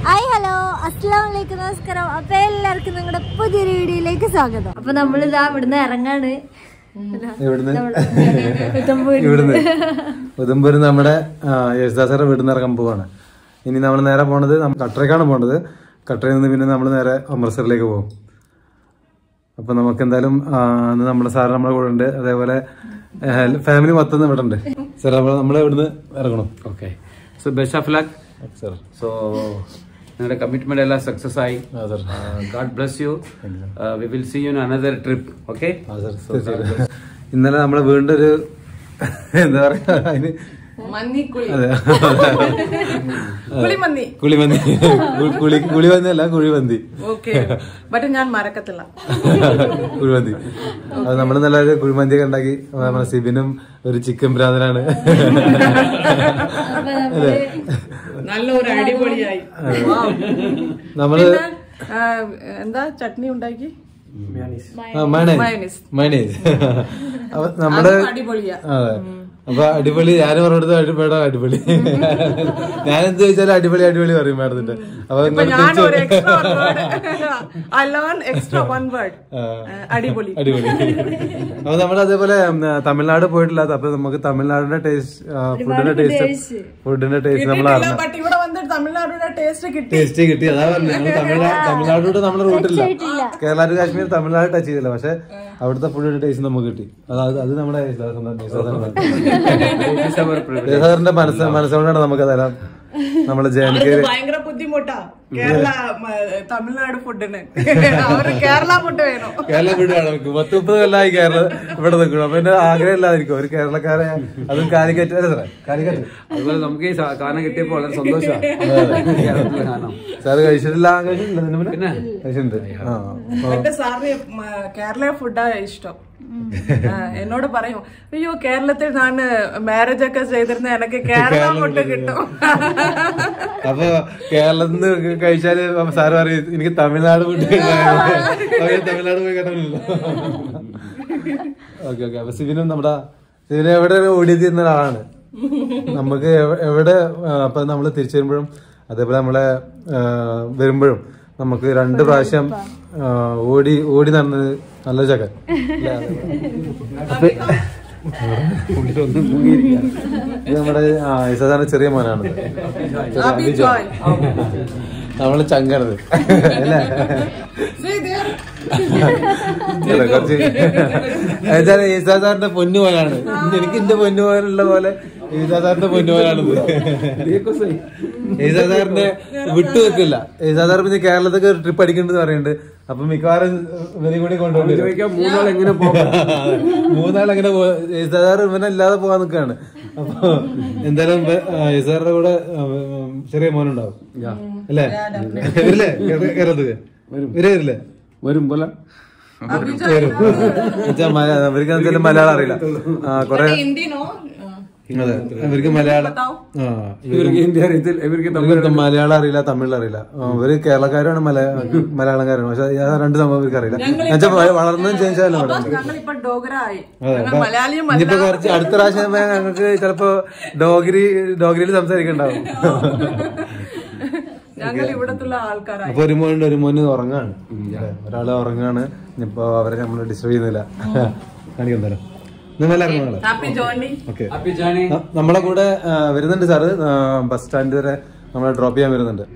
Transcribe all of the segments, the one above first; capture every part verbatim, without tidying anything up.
Hi hello അസ്സലാമു അലൈക്കും നമസ്കാരം. അപ്പൊ എല്ലാവർക്കും നിങ്ങളുടെ പുതിയൊരു വീഡിയോയിലേക്ക് സ്വാഗതം. അപ്പൊ നമ്മളിതാ ഇവിടുന്ന് ഇറങ്ങാണ്. ഉദംപൂര് നമ്മുടെ യേശുദാസയുടെ വീട്ടിൽ നിന്ന് ഇറങ്ങാൻ പോവാണ്. ഇനി നമ്മൾ നേരെ പോണത് കട്ടറയ്ക്കാണ് പോണത്. കട്ടറയിൽ നിന്ന് പിന്നെ നമ്മൾ നേരെ അമൃത്സറിലേക്ക് പോകും. അപ്പൊ നമുക്ക് എന്തായാലും നമ്മുടെ സാറ് നമ്മുടെ കൂടെ ഉണ്ട്. അതേപോലെ ഫാമിലി മൊത്തം ഇവിടെ ഉണ്ട്. സാർ നമ്മളെ ഇവിടുന്ന് ഇറങ്ങണം. Okay, so best of luck sir. So നിങ്ങളുടെ കമ്മിറ്റ്മെന്റ് എല്ലാം സക്സസ് ആയി. God bless you. We will see you in another trip. Okay. ഇന്നലെ നമ്മളെ വീണ്ടും ഒരു എന്താ പറയാ അതിന് കുളിമന്തി കുളിമന്തി അല്ല കുഴിമന്തി. ഞാൻ മറക്കത്തില്ല കുഴിമന്തി. അത് നമ്മള് നല്ല കുഴിമന്തി ഒക്കെ ഉണ്ടാക്കി. നമ്മുടെ സിബിനും ഒരു ചിക്കൻ ഭ്രാന്തനാണ്. നല്ല ഒരു അടിപൊളിയായി. നമ്മള് എന്താ ചട്നി ഉണ്ടാക്കി മയണൈസ് മയണൈസ് നമ്മുടെ അടിപൊളിയാ. അപ്പൊ അടിപൊളി ഞാനും പറഞ്ഞെടുത്ത് മേഡം അടിപൊളി. ഞാനെന്ത് ചോദിച്ചാലും അടിപൊളി അടിപൊളി പറയും മേഡത്തിന്റെ. അപ്പൊ അടിപൊളി അടിപൊളി. അപ്പൊ നമ്മൾ അതേപോലെ തമിഴ്നാട് പോയിട്ടില്ലാത്ത, അപ്പൊ നമുക്ക് തമിഴ്നാടിന്റെ ടേസ്റ്റ് ഫുഡിന്റെ ടേസ്റ്റ് ഫുഡിന്റെ ടേസ്റ്റ് നമ്മൾ അറിഞ്ഞു. ടേസ്റ്റ് കിട്ടി. അതാ പറഞ്ഞത് തമിഴ്നാട് തമിഴ്നാടോട് നമ്മുടെ റൂട്ടില്ല. കേരള ടു കാശ്മീർ തമിഴ്നാട് ടച്ച് ചെയ്തില്ല. പക്ഷെ അവിടുത്തെ ഫുഡിന്റെ ടേസ്റ്റ് നമുക്ക് കിട്ടി. അതായത് അത് നമ്മുടെ സാറിന്റെ മനസ്സ് മനസ്സുകൊണ്ടാണ് നമുക്ക് തരാം. നമ്മളെ ജയനിക്ക് ഭയങ്കര ബുദ്ധിമുട്ടാ കേരള തമിഴ്നാട് ഫുഡിന്. കേരള ഫുഡ് വേണോ? കേരള ഫുഡ് വേണം. പത്ത് മുപ്പത് കൊല്ലമായി കേരള ഇവിടെ നിൽക്കണം. അപ്പൊ എന്റെ ആഗ്രഹം ഇല്ലാതിരിക്കും ഒരു കേരളക്കാരെ. അതും കാലിക്കറ്റ് അല്ലേ സാറേ? കാലിക്കറ്റ്. അതുപോലെ നമുക്ക് ഈ സാധനം കിട്ടിയപ്പോൾ വളരെ സന്തോഷമാണ്. സാറ് കഴിച്ചിട്ടില്ല? കഴിച്ചിട്ടില്ല പിന്നെ കഴിച്ചിട്ടുണ്ട്. എന്റെ സാറിന് കേരള ഫുഡാ ഇഷ്ടം. എന്നോട് പറയും, അയ്യോ കേരളത്തിൽ ഞാൻ മാരേജ് ഒക്കെ ചെയ്തിരുന്ന എനിക്ക് കേരള ഫുഡ് കിട്ടും. അപ്പൊ കേരളത്തിൽ നിന്ന് കഴിച്ചാല് സാറ് പറയും എനിക്ക് തമിഴ്നാട് ഫുഡ് തമിഴ്നാട് പോയി കേട്ടില്ല. Okay okay. അപ്പൊ സിവിനും നമ്മുടെ സിവിന് എവിടെ ഓടിയെത്തിരുന്ന ഒരാളാണ്. നമുക്ക് എവിടെ അപ്പൊ നമ്മള് തിരിച്ചു വരുമ്പോഴും അതേപോലെ നമ്മളെ വരുമ്പോഴും നമുക്ക് രണ്ട് പ്രാവശ്യം ഓടി ഓടി നടന്നത് നല്ല ചക്കൻ. ഇത് നമ്മുടെ സാധാരണ ചെറിയ മോനാണ്. നമ്മള് ചങ്കണത് അല്ലേ? കുറച്ച് ഈസാദാറിന്റെ പൊന്നുപോലാണ്. എനിക്ക് എന്റെ പൊന്നുപോലുള്ള പോലെ ഈസാദാറിന്റെ പൊന്നുപോലാണിത്. ഈസാദാറിന്റെ വിട്ടു വെക്കില്ല. ഈസാദാർ പിന്നെ കേരളത്തിലേക്ക് ഒരു ട്രിപ്പ് അടിക്കേണ്ടത് പറയുന്നുണ്ട്. അപ്പൊ മിക്കവാറും ഇവരെയും കൂടി കൊണ്ടുപോയി മൂന്നാൾ എങ്ങനെ പോകും മൂന്നാൾ എങ്ങനെ പോ ഈസാദാർ ഇവനെ ഇല്ലാതെ പോകാൻ നിൽക്കാണ്. അപ്പൊ എന്തായാലും ഈസാദാറിന്റെ കൂടെ ചെറിയ മോനുണ്ടാവും അല്ലേ? വരില്ലേ കേരളത്തില്? വരില്ലേ? വരും പോലെ അവർക്ക് എന്തായാലും മലയാളം അറിയില്ല. കൊറേ അതെ ഇവർക്ക് മലയാളം മലയാളം അറിയില്ല, തമിഴ് അറിയില്ല. ഇവര് കേരളക്കാരാണ്, മലയാളക്കാരാണ്. പക്ഷെ രണ്ട് സംഭവം ഇവർക്ക് അറിയില്ല. എന്നുവെച്ചാൽ വളർന്നതും ചേഞ്ചാലും ഇനിയിപ്പോ കുറച്ച് അടുത്ത പ്രാവശ്യം ഞങ്ങൾക്ക് ചിലപ്പോ ഡോഗരി ഡോഗരിയിൽ സംസാരിക്കണ്ടാവും. അപ്പൊ ഒരു മോനുണ്ട്, ഒരു മോന് ഉറങ്ങാണ്. ഒരാള് ഉറങ്ങാണ്. ഇനിയിപ്പോ അവരെ നമ്മള് ഡിസ്റ്റർബ് ചെയ്യുന്നില്ല. കാണിക്കുന്നല്ലോ നമ്മളെ കൂടെ വരുന്നുണ്ട് സാറ്. ബസ് സ്റ്റാൻഡ് വരെ നമ്മളെ ഡ്രോപ്പ് ചെയ്യാൻ വരുന്നുണ്ട്.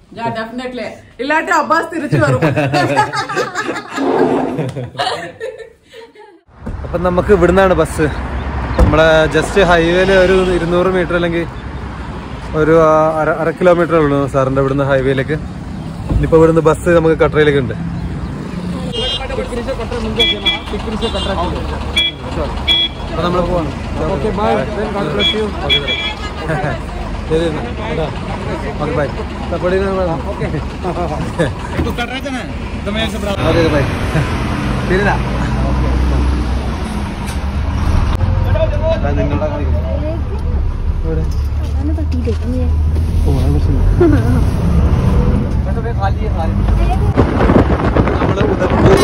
അപ്പൊ നമുക്ക് ഇവിടുന്നാണ് ബസ്. നമ്മളെ ജസ്റ്റ് ഹൈവേയില് ഒരു ഇരുന്നൂറ് മീറ്റർ അല്ലെങ്കിൽ ഒരു അര അര കിലോമീറ്റർ ഉള്ളൂ സാറിന്റെ ഇവിടുന്ന് ഹൈവേയിലേക്ക്. ഇനിയിപ്പോ ഇവിടുന്ന് ബസ് നമുക്ക് കട്ടറയിലേക്ക് ഉണ്ട്. അപ്പൊ നമ്മള് പോവാണ്. ശരി okay bye. Support okay bye. ശരിടാ. നിങ്ങളുടെ നമ്മള് ഉദംപൂർ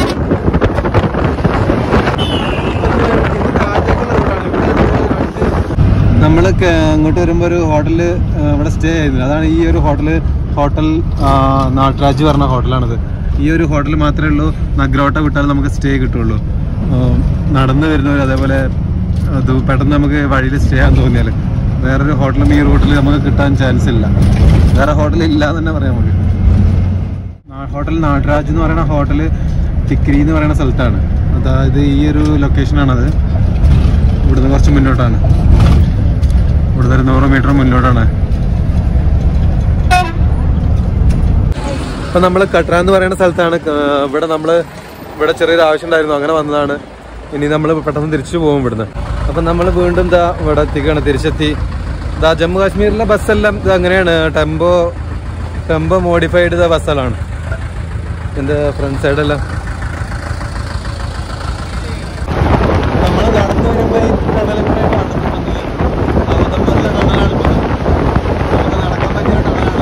നമ്മള് ഇങ്ങോട്ട് വരുമ്പോ ഒരു ഹോട്ടലില് ഇവിടെ സ്റ്റേ ചെയ്യുന്നത്. അതാണ് ഈ ഒരു ഹോട്ടല് ഹോട്ടൽ നാട്ടരാജ് പറഞ്ഞ ഹോട്ടലാണിത്. ഈ ഒരു ഹോട്ടൽ മാത്രമേ ഉള്ളൂ നഗ്രോട്ട വിട്ടാൽ നമുക്ക് സ്റ്റേ കിട്ടുള്ളൂ. നടന്നു വരുന്നവർ അതേപോലെ അത് പെട്ടെന്ന് നമുക്ക് വഴിയിൽ സ്റ്റേ ചെയ്യാൻ തോന്നിയാൽ വേറൊരു ഹോട്ടലും ഈ റൂട്ടിൽ നമുക്ക് കിട്ടാൻ ചാൻസ് ഇല്ല. വേറെ ഹോട്ടൽ ഇല്ല എന്ന് തന്നെ പറയാം നമുക്ക്. ഹോട്ടൽ നാട്ടരാജ് എന്ന് പറയുന്ന ഹോട്ടൽ തിക്രി എന്ന് പറയുന്ന സ്ഥലത്താണ്. അതായത് ഈ ഒരു ലൊക്കേഷനാണത്. ഇവിടുന്ന് കുറച്ച് മുന്നോട്ടാണ്, ഇവിടുന്ന് ഒരു നൂറ് മീറ്റർ മുന്നോട്ടാണ്. ഇപ്പം നമ്മൾ കട്ര എന്ന് പറയുന്ന സ്ഥലത്താണ്. ഇവിടെ നമ്മൾ ഇവിടെ ചെറിയൊരു ആവശ്യം ഉണ്ടായിരുന്നു, അങ്ങനെ വന്നതാണ്. ഇനി നമ്മൾ പെട്ടെന്ന് തിരിച്ചു പോകും ഇവിടുന്ന്. അപ്പം നമ്മൾ വീണ്ടും ഇതാ ഇവിടെ എത്തിക്കുകയാണ്, തിരിച്ചെത്തി. ഇതാ ജമ്മു കാശ്മീരിലെ ബസ്സെല്ലാം ഇത് അങ്ങനെയാണ്, ടെമ്പോ ടെമ്പോ മോഡിഫൈഡ് ഇതാ ബസ്സുകളാണ്. എൻ്റെ ഫ്രണ്ട് സൈഡെല്ലാം നമ്മൾ നടന്നു വരുമ്പോൾ ഈ ടണലിലൂടെ നടന്നിട്ടുണ്ടെങ്കിൽ ഉദംപൂരിലെ ടണലാണ് ഇപ്പോൾ. നമുക്ക് നടക്കാൻ പറ്റിയ ടണലാണ്.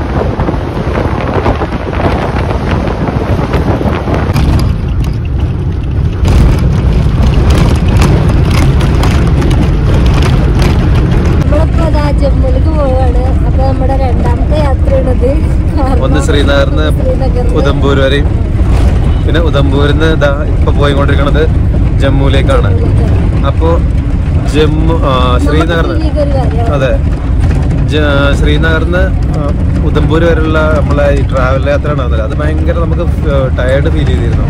ജമ്മുവിലേക്ക് പോവാണ്. അപ്പൊ നമ്മുടെ രണ്ടാമത്തെ യാത്രയാണത്. ഒന്ന് ശ്രീനഗറിന്ന് ഉദംപൂർ വരെയും, പിന്നെ ഉദംപൂരിൽ നിന്ന് ഇതാ ഇപ്പൊ പോയിക്കൊണ്ടിരിക്കുന്നത് ജമ്മുവിലേക്കാണ്. അപ്പോ ജമ്മു ശ്രീനഗറിന് അതെ ശ്രീനഗറിന്ന് ഉദംപൂർ വരെയുള്ള നമ്മളെ ഈ ട്രാവൽ യാത്രയാണ്. അതല്ല അത് ഭയങ്കര നമുക്ക് ടയേർഡ് ഫീൽ ചെയ്തിരുന്നു.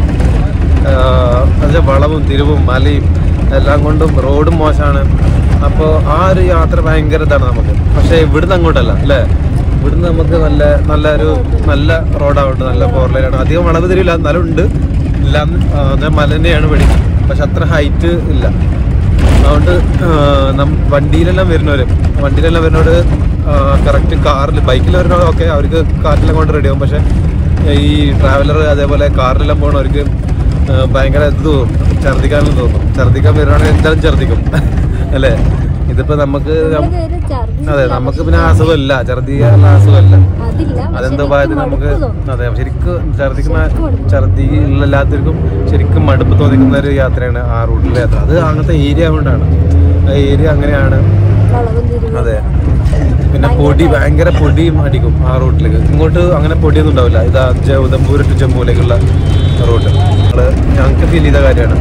അത് വളവും തിരിവും മലയും എല്ലാം കൊണ്ടും റോഡും മോശമാണ്. അപ്പോൾ ആ ഒരു യാത്ര ഭയങ്കര ഇതാണ് നമുക്ക്. പക്ഷേ ഇവിടുന്ന് അങ്ങോട്ടല്ല അല്ലേ, ഇവിടുന്ന് നമുക്ക് നല്ല നല്ലൊരു നല്ല റോഡാവുണ്ട്, നല്ല ഫോർ ലൈനാണ്. അധികം വളവ് തിരിയില്ല, എന്നാലും ഉണ്ട്. എല്ലാം മല തന്നെയാണ് വെടി, പക്ഷെ അത്ര ഹൈറ്റ് ഇല്ല. അതുകൊണ്ട് വണ്ടിയിലെല്ലാം വരുന്നവര് വണ്ടിയിലെല്ലാം വരുന്നവർ കറക്റ്റ് കാറിൽ ബൈക്കിൽ വരുന്നവർ ഓക്കെ, അവർക്ക് കാറിലെല്ലാം കൊണ്ട് റെഡിയാവും. പക്ഷെ ഈ ട്രാവലർ അതേപോലെ കാറിലെല്ലാം പോകണവർക്ക് ഭയങ്കര ഇത് തോന്നും, ഛർദ്ദിക്കാനെല്ലാം തോന്നും. ഛർദ്ദിക്കാൻ വരുവാണെങ്കിൽ എന്തായാലും ഛർദ്ദിക്കും അല്ലേ. ഇതിപ്പോ നമുക്ക് അതെ നമുക്ക് പിന്നെ അസുഖമില്ല, ഛർദ്ദിക്കാനുള്ള അസുഖമല്ല. അതെന്തോ ഭാഗത്തിന് നമുക്ക് അതെ ശരിക്കും ഛർദ്ദിക്കുന്ന ഛർദ്ദി ഇല്ലാത്തവർക്കും ശരിക്കും മടുപ്പ് തോന്നിക്കുന്ന ഒരു യാത്രയാണ് ആ റൂട്ടിലെ യാത്ര. അത് അങ്ങനത്തെ ഏരിയ കൊണ്ടാണ്, ആ ഏരിയ അങ്ങനെയാണ്. അതെ, പിന്നെ പൊടി ഭയങ്കര പൊടിയും അടിക്കും ആ റൂട്ടിലേക്ക്. ഇങ്ങോട്ട് അങ്ങനെ പൊടിയൊന്നും ഉണ്ടാവില്ല. ഇതാ ഉദംപൂർ ടു ജമ്മുവിലേക്കുള്ള റൂട്ട് നമ്മള് ഞങ്ങൾക്ക് ഫീൽ ചെയ്ത കാര്യമാണ്.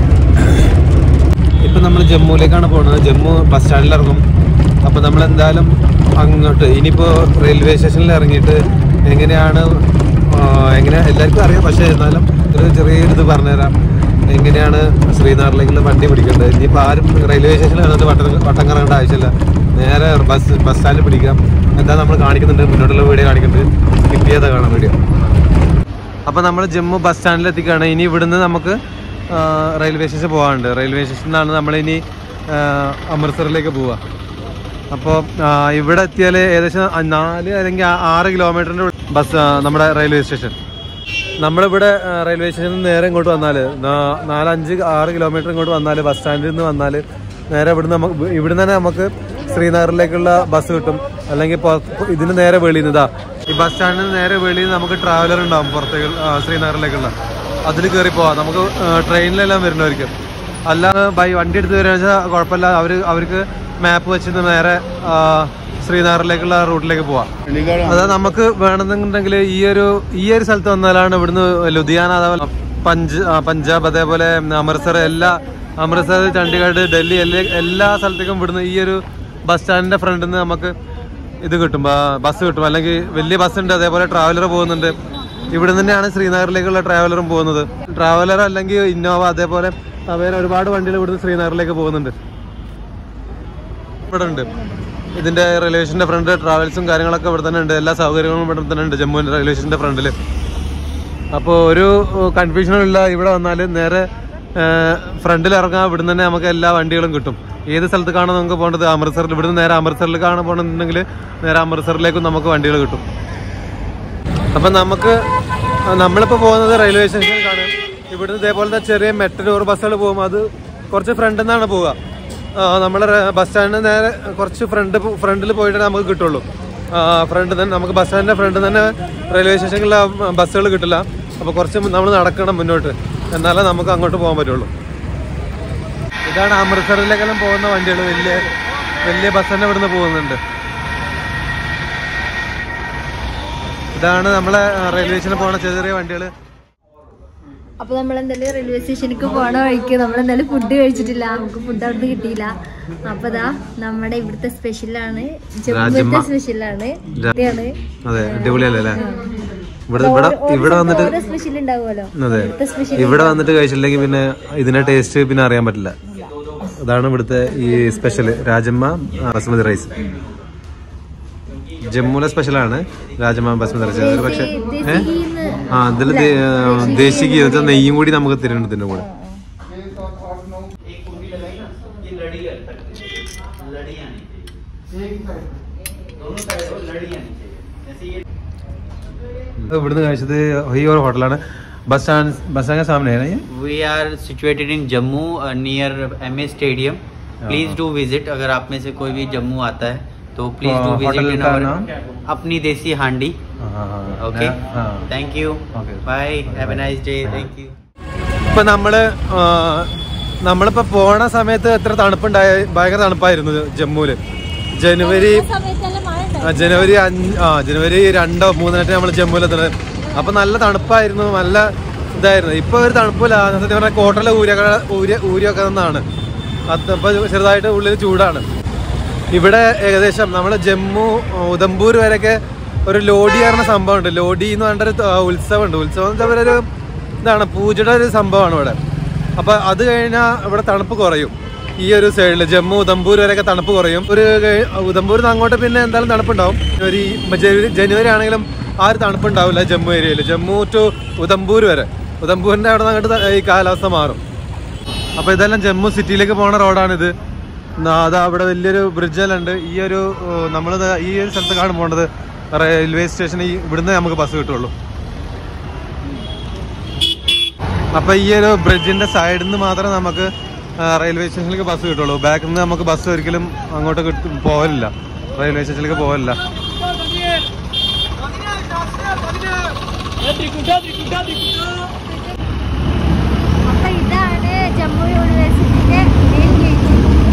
ഇപ്പം നമ്മൾ ജമ്മുവിലേക്കാണ് പോകുന്നത്. ജമ്മു ബസ് സ്റ്റാൻഡിൽ ഇറങ്ങും. അപ്പോൾ നമ്മൾ എന്തായാലും അങ്ങോട്ട് ഇനിയിപ്പോൾ റെയിൽവേ സ്റ്റേഷനിൽ ഇറങ്ങിയിട്ട് എങ്ങനെയാണ് എങ്ങനെ എല്ലാവർക്കും അറിയാം, പക്ഷേ എന്നാലും ഒരു ചെറിയൊരു ഇത് പറഞ്ഞുതരാം. എങ്ങനെയാണ് ശ്രീനഗറിലേക്കുള്ള വണ്ടി പിടിക്കേണ്ടത്. ഇനിയിപ്പോൾ ആരും റെയിൽവേ സ്റ്റേഷനിൽ വന്നിട്ട് വട്ടം വട്ടം കറങ്ങേണ്ട ആവശ്യമില്ല, നേരെ ബസ് ബസ് സ്റ്റാൻഡിൽ പിടിക്കാം. എന്താ നമ്മൾ കാണിക്കുന്നുണ്ട്, മുന്നോട്ടുള്ള വീഡിയോ കാണിക്കുന്നുണ്ട്, സ്കിപ്പ് ചെയ്താൽ കാണാം വീഡിയോ. അപ്പോൾ നമ്മൾ ജമ്മു ബസ് സ്റ്റാൻഡിൽ എത്തിക്കുകയാണ്. ഇനി ഇവിടുന്ന് നമുക്ക് റെയിൽവേ സ്റ്റേഷൻ പോകാനുണ്ട്. റെയിൽവേ സ്റ്റേഷനിൽ നിന്നാണ് നമ്മളിനി അമൃത്സറിലേക്ക് പോവുക. അപ്പോൾ ഇവിടെ എത്തിയാൽ ഏകദേശം നാല് അല്ലെങ്കിൽ ആറ് കിലോമീറ്ററിൻ്റെ ബസ് നമ്മുടെ റെയിൽവേ സ്റ്റേഷൻ. നമ്മളിവിടെ റെയിൽവേ സ്റ്റേഷനിൽ നിന്ന് നേരെ ഇങ്ങോട്ട് വന്നാൽ നാലഞ്ച് ആറ് കിലോമീറ്റർ ഇങ്ങോട്ട് വന്നാൽ ബസ് സ്റ്റാൻഡിൽ നിന്ന് വന്നാൽ നേരെ ഇവിടുന്ന് നമുക്ക് ഇവിടുന്ന് തന്നെ നമുക്ക് ശ്രീനഗറിലേക്കുള്ള ബസ് കിട്ടും. അല്ലെങ്കിൽ ഇതിന് നേരെ വെളിയിൽ നിന്ന് ഇതാ ഈ ബസ് സ്റ്റാൻഡിൽ നിന്ന് നേരെ വെളിയിൽ നമുക്ക് ട്രാവലർ ഉണ്ടാവും പുറത്തേക്ക് ശ്രീനഗറിലേക്കുള്ള. അതിൽ കയറി പോവാം. നമുക്ക് ട്രെയിനിലെല്ലാം വരുന്നവർക്ക്. അല്ലാതെ ബൈ വണ്ടി എടുത്ത് വരിക വെച്ചാൽ കുഴപ്പമില്ല, അവർ അവർക്ക് മാപ്പ് വെച്ചിട്ട് നേരെ ശ്രീനഗറിലേക്കുള്ള റൂട്ടിലേക്ക് പോവാം. അതായത് നമുക്ക് വേണമെന്നുണ്ടെങ്കിൽ ഈ ഒരു ഈ ഒരു സ്ഥലത്ത് വന്നാലാണ് ഇവിടുന്ന് ലുധിയാന, അതേപോലെ പഞ്ച് പഞ്ചാബ് അതേപോലെ അമൃത്സർ, എല്ലാ അമൃത്സർ, ചണ്ഡീഗഡ്, ഡൽഹി എല്ലാ എല്ലാ സ്ഥലത്തേക്കും ഇവിടുന്ന് ഈ ഒരു ബസ് സ്റ്റാൻഡിൻ്റെ ഫ്രണ്ടിൽ നിന്ന് നമുക്ക് ഇത് കിട്ടും, ബസ് കിട്ടും. അല്ലെങ്കിൽ വലിയ ബസ് ഉണ്ട്, അതേപോലെ ട്രാവലർ പോകുന്നുണ്ട്. ഇവിടെ തന്നെയാണ് ശ്രീനഗറിലേക്കുള്ള ട്രാവലറും പോകുന്നത്. ട്രാവലർ അല്ലെങ്കിൽ ഇന്നോവ അതേപോലെ വേറെ ഒരുപാട് വണ്ടികൾ ഇവിടുന്ന് ശ്രീനഗറിലേക്ക് പോകുന്നുണ്ട്. ഇവിടെ ഉണ്ട് ഇതിൻ്റെ റെയിൽവേ സ്റ്റേഷൻ്റെ ഫ്രണ്ട് ട്രാവൽസും കാര്യങ്ങളൊക്കെ ഇവിടെ തന്നെ ഉണ്ട്. എല്ലാ സൗകര്യങ്ങളും ഇവിടെ തന്നെ ഉണ്ട് ജമ്മു റെയിൽവേ സ്റ്റേഷൻ്റെ ഫ്രണ്ടിൽ. അപ്പോൾ ഒരു കൺഫ്യൂഷനും ഇല്ല. ഇവിടെ വന്നാൽ നേരെ ഫ്രണ്ടിൽ ഇറങ്ങാം. ഇവിടുന്ന് തന്നെ നമുക്ക് എല്ലാ വണ്ടികളും കിട്ടും. ഏത് സ്ഥലത്തേക്കാണ് നമുക്ക് പോകേണ്ടത്, അമൃത്സറിൽ, ഇവിടുന്ന് നേരെ അമൃത്സറിലേക്കാണ് പോകണമെന്നുണ്ടെങ്കിൽ നേരെ അമൃത്സറിലേക്കും നമുക്ക് വണ്ടികൾ കിട്ടും. അപ്പം നമുക്ക് നമ്മളിപ്പോൾ പോകുന്നത് റെയിൽവേ സ്റ്റേഷനിലേക്കാണ്. ഇവിടുന്ന് ഇതേപോലത്തെ ചെറിയ മെട്രോ ബസ്സുകൾ പോകും. അത് കുറച്ച് ഫ്രണ്ടിൽ നിന്നാണ് പോവുക. നമ്മുടെ ബസ് സ്റ്റാൻഡിന് നേരെ കുറച്ച് ഫ്രണ്ട് ഫ്രണ്ടിൽ പോയിട്ടേ നമുക്ക് കിട്ടുള്ളൂ. ഫ്രണ്ട് തന്നെ നമുക്ക് ബസ് സ്റ്റാൻഡിൻ്റെ ഫ്രണ്ടിൽ തന്നെ റെയിൽവേ സ്റ്റേഷനിലെ ബസ്സുകൾ കിട്ടില്ല. അപ്പോൾ കുറച്ച് നമ്മൾ നടക്കണം മുന്നോട്ട്, എന്നാലേ നമുക്ക് അങ്ങോട്ട് പോകാൻ പറ്റുള്ളൂ. ഇതാണ് അമൃത്സറിലേക്കെല്ലാം പോകുന്ന വണ്ടികൾ. വലിയ വലിയ ബസ് തന്നെ ഇവിടുന്ന് പോകുന്നുണ്ട്. ഇതാണ് നമ്മളെ റെയിൽവേ സ്റ്റേഷനിൽ പോണ ചെറിയ ചെറിയ വണ്ടികള്. അപ്പൊ നമ്മളെന്തായാലും റെയിൽവേ സ്റ്റേഷനിലേക്ക് പോണ വഴിക്ക് നമ്മളെന്തായാലും ഫുഡ് കഴിച്ചിട്ടില്ല, നമുക്ക് ഫുഡ് അവിടുന്ന് കിട്ടിയില്ല. അപ്പൊ ദാ നമ്മുടെ ഇവിടുത്തെ സ്പെഷ്യലാണ്, ജമ്മുവിലത്തെ സ്പെഷ്യലാണ്. അതെ, അടിപൊളിയല്ലേ? ഇവിടെ ഇവിടെ വന്നിട്ട് സ്പെഷ്യൽ ഉണ്ടാവുമല്ലോ. അതെ, ഇവിടെ വന്നിട്ട് കഴിച്ചില്ലെങ്കിൽ പിന്നെ ഇതിന്റെ ടേസ്റ്റ് പിന്നെ അറിയാൻ പറ്റില്ല. അതാണ് ഇവിടുത്തെ ഈ സ്പെഷ്യൽ, രാജമ്മ ബസ്മതി റൈസ്. ജമ്മുവിലെ സ്പെഷ്യലാണ് രാജമ്മ ബസ്മതി റൈസ്. പക്ഷെ ആ ഇതിൽ ദേശി ഗീ നെയ്യും കൂടി നമുക്ക് തരുന്നുണ്ട് ഇതിന്റെ കൂടെ. ഇവിടുന്ന് കഴിച്ചത് ഈ ഒരു ഹോട്ടലാണ്. बस स्टैंड बस स्टैंड के सामने है ना ये? We are situated in Jammu uh, near M A Stadium. Please do visit. अगर आप में से कोई भी जम्मू आता है तो please do visit in our अपनी देसी हांडी. Okay. Thank you. Bye. Have a nice day. Thank you. ഇപ്പൊ നമ്മള് നമ്മളിപ്പോ പോണ സമയത്ത് എത്ര തണുപ്പുണ്ടായ, ഭയങ്കര തണുപ്പായിരുന്നു ജമ്മുവില്. ജനുവരി ജനുവരി അഞ്ച് ആ ജനുവരി രണ്ടോ മൂന്നിനായിട്ട് നമ്മൾ ജമ്മുവിലെത്തുന്നത്. അപ്പൊ നല്ല തണുപ്പായിരുന്നു, നല്ല ഇതായിരുന്നു. ഇപ്പൊ ഒരു തണുപ്പില്ല, സത്യം പറഞ്ഞാൽ കോട്ടയിലെ ഊരൊക്കെ ഊര ഊരിയൊക്കെ നിന്നാണ്. അപ്പൊ ചെറുതായിട്ട് ഉള്ളിൽ ചൂടാണ്. ഇവിടെ ഏകദേശം നമ്മള് ജമ്മു ഉദംപൂർ വരെയൊക്കെ ഒരു ലോഡി പറഞ്ഞ സംഭവം ഉണ്ട്. ലോഡി എന്ന് പറഞ്ഞൊരു ഉത്സവം ഉണ്ട്. ഉത്സവം എന്ന് വെച്ചാൽ ഒരു ഇതാണ്, പൂജയുടെ ഒരു സംഭവമാണ് ഇവിടെ. അപ്പൊ അത് കഴിഞ്ഞാൽ ഇവിടെ തണുപ്പ് കുറയും. ഈ ഒരു സൈഡിൽ ജമ്മു ഉദംപൂർ വരെയൊക്കെ തണുപ്പ് കുറയും. ഒരു ഉദംപൂരിൽ നിന്ന് അങ്ങോട്ട് പിന്നെ എന്തായാലും തണുപ്പുണ്ടാവും. ഒരു ജനുവരി ആണെങ്കിലും ആ ഒരു തണുപ്പുണ്ടാവില്ല ജമ്മു ഏരിയയിൽ. ജമ്മു ടു ഉദംപൂർ വരെ, ഉദംപൂരിന്റെ അവിടെ നിന്ന് അങ്ങോട്ട് ഈ കാലാവസ്ഥ മാറും. അപ്പൊ ഇതെല്ലാം ജമ്മു സിറ്റിയിലേക്ക് പോണ റോഡാണിത്. അത് അവിടെ വലിയൊരു ബ്രിഡ്ജെല്ലാം ഉണ്ട്. ഈ ഒരു നമ്മൾ ഈ ഒരു സ്ഥലത്തേക്കാണ് പോകേണ്ടത്, റെയിൽവേ സ്റ്റേഷൻ. ഈ ഇവിടുന്ന് നമുക്ക് ബസ് കിട്ടുള്ളൂ. അപ്പൊ ഈ ഒരു ബ്രിഡ്ജിന്റെ സൈഡിൽ നിന്ന് മാത്രമേ നമുക്ക് റെയിൽവേ സ്റ്റേഷനിലേക്ക് ബസ് കിട്ടുള്ളൂ. ബാക്കിൽ നിന്ന് നമുക്ക് ബസ് ഒരിക്കലും അങ്ങോട്ട് പോകലില്ല, റെയിൽവേ സ്റ്റേഷനിലേക്ക് പോകലില്ല. അപ്പൊ ഇതാണ് ജമ്മു യൂണിവേഴ്സിറ്റിന്റെ മെയിൻ ഗേറ്റ്.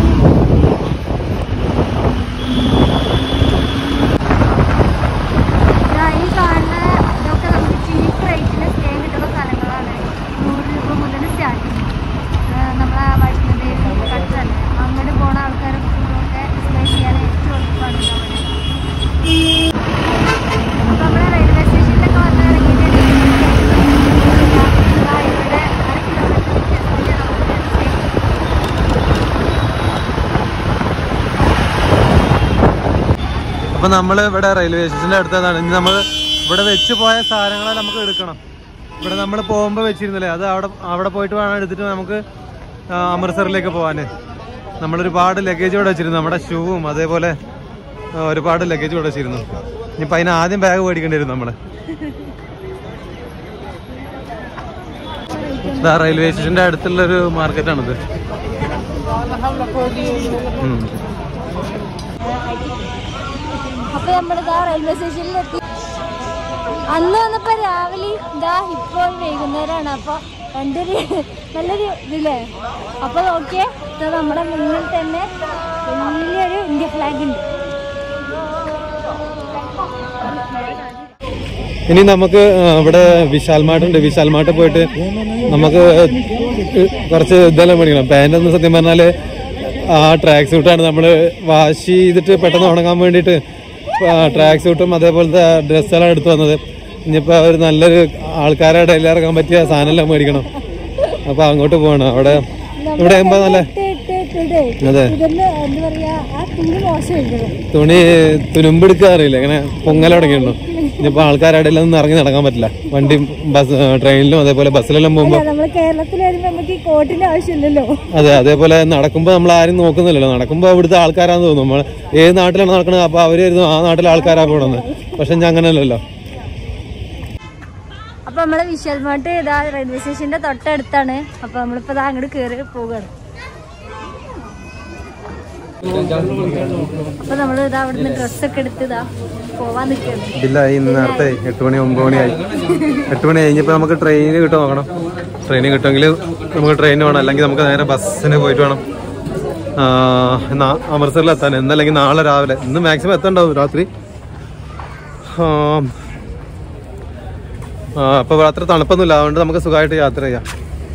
ഈ കാണുന്ന ഇതൊക്കെ നമുക്ക് ചീപ്പ് റേറ്റിന് സ്റ്റേ കിട്ടുന്ന സ്ഥലങ്ങളാണ്. നൂറ് രൂപ മുതൽ സ്റ്റാർട്ടിങ്. നമ്മളെ വൈഷ്ണോദേവി കട്ടൻ അങ്ങോട്ട് പോണ ആൾക്കാരൊക്കെ സ്റ്റേ ചെയ്യാൻ ഏറ്റവും എളുപ്പമാണ് അവിടെ. അപ്പൊ നമ്മളെ റെയിൽവേ സ്റ്റേഷനിലൊക്കെ വന്ന് ഇറങ്ങിയിട്ട് അപ്പൊ നമ്മള് ഇവിടെ റെയിൽവേ സ്റ്റേഷന്റെ അടുത്താണ്. ഇനി നമ്മൾ ഇവിടെ വെച്ച് പോയ സാധനങ്ങളെ നമുക്ക് എടുക്കണം. ഇവിടെ നമ്മൾ പോകുമ്പോ വെച്ചിരുന്നില്ലേ, അത് അവിടെ അവിടെ പോയിട്ട് വേണം എടുത്തിട്ട് നമുക്ക് അമൃത്സറിലേക്ക് പോകാന്. നമ്മളൊരുപാട് ലഗേജ് ഇവിടെ വെച്ചിരുന്നു, നമ്മുടെ ഷൂവും അതേപോലെ ഒരുപാട് ലഗേജ് ഇവിടെ വെച്ചിരുന്നു. ഇനിയിപ്പോ അതിന് ആദ്യം ബാഗ് മേടിക്കേണ്ടി വരും നമ്മള്. റെയിൽവേ സ്റ്റേഷന്റെ അടുത്തുള്ളൊരു മാർക്കറ്റാണിത്. അപ്പൊ നമ്മളിതാ റെയിൽവേ സ്റ്റേഷനിലെത്തി. അന്ന് വന്നപ്പോ രാവിലെ ഇതാ ഇപ്പോൾ വൈകുന്നേരമാണ്. അപ്പൊ രണ്ടൊരു നല്ലൊരു ഇതില്ലേ. അപ്പൊ നോക്കിയേ, നമ്മുടെ മുന്നിൽ തന്നെ വലിയൊരു ഇന്ത്യ ഫ്ലാഗ് ഉണ്ട്. ഇനി നമുക്ക് ഇവിടെ വിശാൽ മാർട്ട് ഉണ്ട്. വിശാൽ മാർട്ട് പോയിട്ട് നമുക്ക് കുറച്ച് ഇതെല്ലാം മേടിക്കണം. പാൻ്റ് ഒന്ന് സത്യം പറഞ്ഞാല് ആ ട്രാക്ക് സൂട്ടാണ് നമ്മൾ വാഷ് ചെയ്തിട്ട് പെട്ടെന്ന് ഉണങ്ങാൻ വേണ്ടിയിട്ട് ട്രാക്ക് സൂട്ടും അതേപോലത്തെ ഡ്രസ്സെല്ലാം എടുത്തു വന്നത്. ഇനിയിപ്പോൾ ഒരു നല്ലൊരു ആൾക്കാരുടെ ഇടയിൽ ഇറങ്ങാൻ പറ്റിയ സാധനമെല്ലാം മേടിക്കണം. അപ്പൊ അങ്ങോട്ട് പോകണം. അവിടെ ഇവിടെ ആകുമ്പോ നല്ല അതെ തുണി തുനുമ്പെടുക്കുക അറിയില്ല, ഇങ്ങനെ പൊങ്ങല തുടങ്ങിയിട്ടുണ്ടോ. ഇനിയിപ്പോ ആൾക്കാരുടെ ഇടയിൽ ഒന്നും ഇറങ്ങി നടക്കാൻ പറ്റില്ല. വണ്ടി ബസ് ട്രെയിനിലും അതേപോലെ ബസ്സിലെല്ലാം പോകുമ്പോ അതെ അതേപോലെ നടക്കുമ്പോ നമ്മൾ ആരും നോക്കുന്നില്ലല്ലോ. നടക്കുമ്പോ അവിടുത്തെ ആൾക്കാരാന്ന് തോന്നും. നമ്മൾ ഏത് നാട്ടിലാണ് നടക്കുന്നത് അപ്പൊ അവരായിരുന്നു ആ നാട്ടിലെ ആൾക്കാരാ പോണെന്ന്. പക്ഷെ ഞാൻ അങ്ങനെയല്ലല്ലോ. അപ്പൊ നമ്മള് വിശാൽ മാർട്ട് ഇതാ റെയിൽവേ സ്റ്റേഷന്റെ തൊട്ടടുത്താണ്. അപ്പൊ നമ്മളിപ്പോ ഇതാ അങ്ങോട്ട് കേറി പോവുകയാണ്. അപ്പൊ നമ്മള് ഇതാ അവിടുന്ന് ഡ്രസ്സൊക്കെ എടുത്ത് ഇതാ പോവാൻ നിൽക്കുകയാണ്. ബില്ലായി നേരത്തെ എട്ട് മണി ഒമ്പത് മണിയായി. എട്ട് മണി കഴിഞ്ഞപ്പോൾ നമുക്ക് ട്രെയിന് കിട്ടും നോക്കണം. ട്രെയിന് കിട്ടുമെങ്കിൽ നമുക്ക് ട്രെയിന് വേണം, അല്ലെങ്കിൽ നമുക്ക് നേരെ ബസ്സിന് പോയിട്ട് വേണം അമൃത്സറിൽ എത്താൻ. എന്നല്ലെങ്കിൽ നാളെ രാവിലെ. ഇന്ന് മാക്സിമം എത്തണ്ടാവും രാത്രി. അപ്പൊ അത്ര തണുപ്പൊന്നുമില്ല, അതുകൊണ്ട് നമുക്ക് സുഖമായിട്ട് യാത്ര ചെയ്യാം.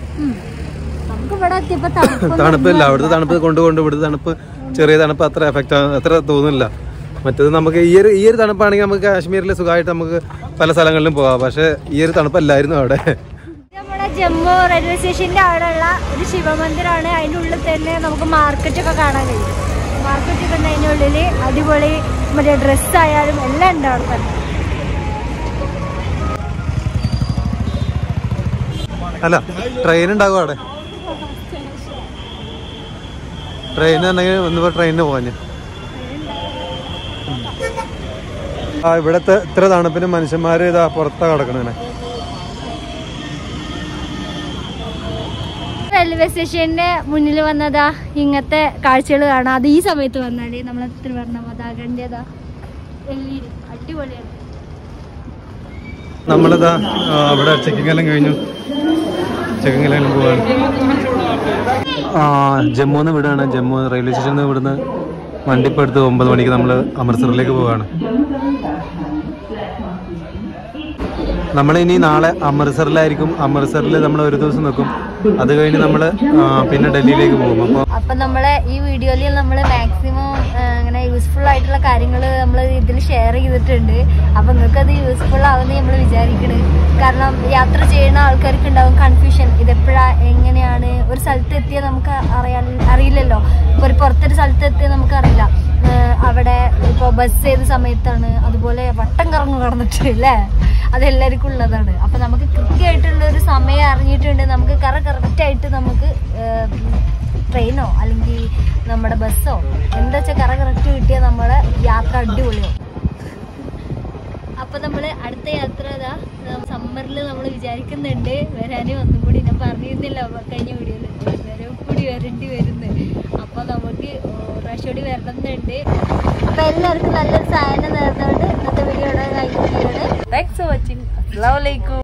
തണുപ്പില്ല, അവിടുത്തെ തണുപ്പ് കൊണ്ട് കൊണ്ട് ഇവിടുത്തെ തണുപ്പ് ചെറിയ തണുപ്പ് അത്ര എഫക്റ്റ് അത്ര തോന്നുന്നില്ല. മറ്റേത് നമുക്ക് ഈ ഒരു ഈ ഒരു തണുപ്പാണെങ്കിൽ നമുക്ക് കാശ്മീരിൽ സുഖമായിട്ട് നമുക്ക് പല സ്ഥലങ്ങളിലും പോകാം. പക്ഷെ ഈ ഒരു തണുപ്പല്ലായിരുന്നു അവിടെ. നമ്മുടെ ജമ്മു റെയിൽവേ സ്റ്റേഷന്റെ അവിടെയുള്ള ഒരു ശിവമന്ദിരമാണ്. അതിൻ്റെ ഉള്ളിൽ തന്നെ നമുക്ക് മാർക്കറ്റ് ഒക്കെ കാണാൻ കഴിയും. മാർക്കറ്റ് ഒക്കെ ഉണ്ട് അതിൻ്റെ ഉള്ളിൽ. അടിപൊളി മറ്റേ ഡ്രസ്സ് ആയാലും എല്ലാം ഉണ്ട് അവിടെ തന്നെ. അല്ല ട്രെയിൻ ഉണ്ടാകും അവിടെ. ട്രെയിൻ ഉണ്ടെങ്കിൽ ഒന്നിപ്പോ ട്രെയിനിന് പോകാൻ. ആ ഇവിടത്തെ ഇത്ര തണുപ്പിന് മനുഷ്യന്മാര് ഇതാ പുറത്താ കിടക്കണേ. റെയിൽവേ സ്റ്റേഷന്റെ മുന്നിൽ വന്നതാ ഇങ്ങനത്തെ കാഴ്ചകൾ കാണാം. അത് ഈ സമയത്ത് വന്നാല് നമ്മളെ ത്രിവർണ്ണപതാകന്റേതാ എൽ ഇ ഡി അടിപൊളിയാണ്. നമ്മളിതാ അവിടെ ചെക്കിംഗ് എല്ലാം കഴിഞ്ഞു. ചെക്കിംഗ് എല്ലാം പോവാണ്. ആ ജമ്മുന്ന് വിടുകയാണ്. ജമ്മു റെയിൽവേ സ്റ്റേഷനിൽ നിന്ന് ഇവിടുന്ന് വണ്ടി ഇപ്പോൾ എടുത്ത് ഒമ്പത് മണിക്ക് നമ്മൾ അമൃത്സറിലേക്ക് പോവുകയാണ്. നമ്മളിനി നാളെ അമൃത്സറിലായിരിക്കും. അമൃത്സറിൽ നമ്മൾ ഒരു ദിവസം നിൽക്കും. അത് കഴിഞ്ഞ് നമ്മൾ പിന്നെ ഡൽഹിയിലേക്ക് പോകും. അപ്പോൾ അപ്പം നമ്മളെ ഈ വീഡിയോയിൽ നമ്മൾ മാക്സിമം അങ്ങനെ യൂസ്ഫുൾ ആയിട്ടുള്ള കാര്യങ്ങൾ നമ്മൾ ഇതിൽ ഷെയർ ചെയ്തിട്ടുണ്ട്. അപ്പം നിങ്ങൾക്ക് അത് യൂസ്ഫുൾ ആവുമെന്ന് നമ്മൾ വിചാരിക്കണത്. കാരണം യാത്ര ചെയ്യുന്ന ആൾക്കാർക്ക് ഉണ്ടാവും കൺഫ്യൂഷൻ, ഇതെപ്പോഴാണ് എങ്ങനെയാണ് ഒരു സ്ഥലത്ത് എത്തിയാൽ നമുക്ക് അറിയാൻ അറിയില്ലല്ലോ. ഇപ്പോൾ ഒരു പുറത്തൊരു സ്ഥലത്ത് എത്തിയാൽ നമുക്കറിയില്ല അവിടെ ഇപ്പോൾ ബസ് ഏത് സമയത്താണ്, അതുപോലെ വട്ടം കറങ്ങ് കടന്നിട്ട് അല്ലേ, അതെല്ലാവർക്കും ഉള്ളതാണ്. അപ്പം നമുക്ക് കൃത്യമായിട്ടുള്ള ഒരു സമയം അറിഞ്ഞിട്ടുണ്ട്. നമുക്ക് കറ കറക്റ്റായിട്ട് നമുക്ക് ട്രെയിനോ അല്ലെങ്കിൽ നമ്മുടെ ബസ്സോ എന്താ വെച്ചാൽ കറ കറക്റ്റ് കിട്ടിയാൽ നമ്മുടെ യാത്ര അടിപൊളിയാവും. അപ്പം നമ്മൾ അടുത്ത യാത്ര ഇതാ സമ്മറിൽ നമ്മൾ വിചാരിക്കുന്നുണ്ട് വരാനും. ഒന്നും കൂടി ഞാൻ പറഞ്ഞിരുന്നില്ല കഴിഞ്ഞ വീഡിയോയിൽ വരും കൂടി വരേണ്ടി വരുന്നത്. അപ്പോൾ നമുക്ക് പ്രാവശ്യം വരണമെന്നുണ്ട്. അപ്പം എല്ലാവർക്കും നല്ലൊരു സാധനം നേർന്നുകൊണ്ട് ഇന്നത്തെ വീഡിയോ കഴിഞ്ഞ വീഡിയോ. Thanks for watching. അസ്സലാമു അലൈക്കും.